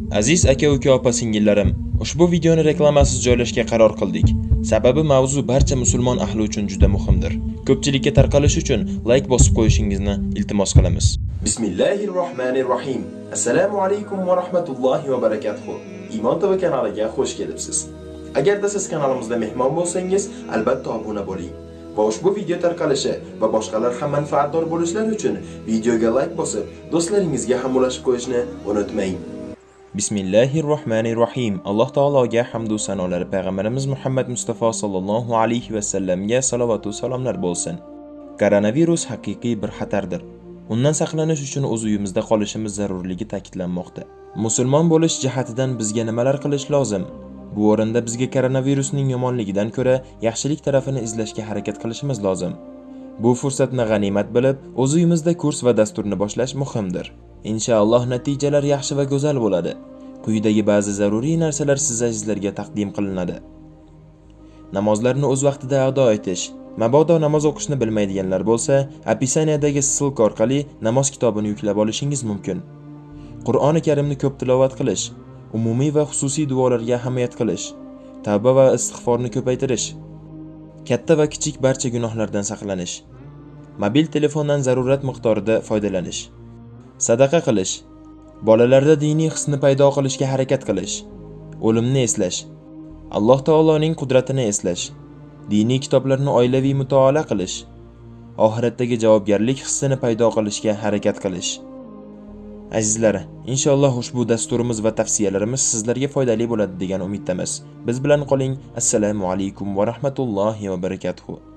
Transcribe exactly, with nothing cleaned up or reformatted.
Aziz aka-uka opa-singillarim, ushbu videoni reklamasiz joylashga qaror qildik. Sababi mavzu barcha musulmon ahli uchun juda muhimdir. Ko'pchilikka tarqalishi uchun like bosib qo'yishingizni iltimos qilamiz. Bismillahirrohmanirrohim. Assalomu alaykum va rahmatullohi va barakatuh. Iymon T V kanaliga xush kelibsiz. Agarda siz kanalimizda mehmon bo'lsangiz, albatta obuna bo'ling. Va ushbu video tarqalishi va boshqalar ham manfaatdor bo'lishlari uchun videoga like bosib, do'stlaringizga ham ulashib qo'yishni unutmang. Bismillahirrohmanirrohim. Alloh taologa hamd va sanolar, payg'ambarimiz Muhammad Mustafa sallallohu alayhi va sallamga salovat va salomlar bo'lsin. Koronavirus haqiqiy bir xatardir. Undan saqlanish uchun o'z uyimizda qolishimiz zarurligi ta'kidlanmoqda. Musulmon bo'lish jihatidan bizga nimalar qilish lozim? Bu o'rinda bizga koronavirusning yomonligidan ko'ra yaxshilik tarafini izlashga harakat qilishimiz lozim. Bu fursatni g'animat bilib, o'z uyimizda kurs va dasturni boshlash muhimdir. Inshaalloh natijalar yaxshi va go'zal bo'ladi. Quyidagi ba'zi zaruriy narsalar siz azizlarga taqdim qilinadi. Namozlarni o'z vaqtida ado etish. Mabodo namoz o'qishni bilmaydiganlar bo'lsa, opisaniyadagi ссылка orqali namoz kitobini yuklab olishingiz mumkin. Qur'oni Karimni ko'p tilovat qilish, umumiy va xususiy duolarga ahamiyat qilish, tavba va istig'forni ko'paytirish, katta va kichik barcha gunohlardan saqlanish, mobil telefondan zarurat miqdorida foydalanish, sadaqa qilish, bolalarda diniy hisni paydo qilishga harakat qilish, o'limni eslash, Alloh taoloning qudratini eslash, diniy kitoblarni oilaviy mutolaa qilish, oxiratdagi javobgarlik hissini paydo qilishga harakat qilish. Azizlar, inshaalloh ushbu dasturimiz va tavsiyalarimiz sizlarga foydali bo'ladi degan umiddamiz. Biz bilan qoling. Assalomu alaykum va rahmatullohi va barakatuh.